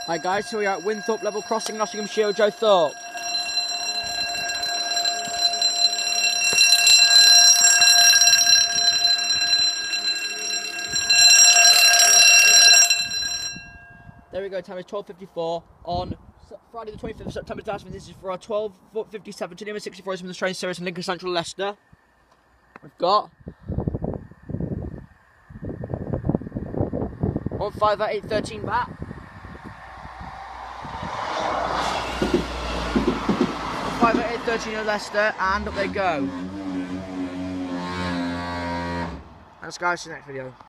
Hi guys, so we are at Winthorpe level crossing, Nottinghamshire, Joe Thorpe. There we go, time is 12:54 on Friday the 25th of September 2000. This is for our 12:57 to number 64 from the train service in Lincoln Central, Leicester. We've got 15813 back. 15813 in Leicester, and up they go. Thanks guys, see you next video.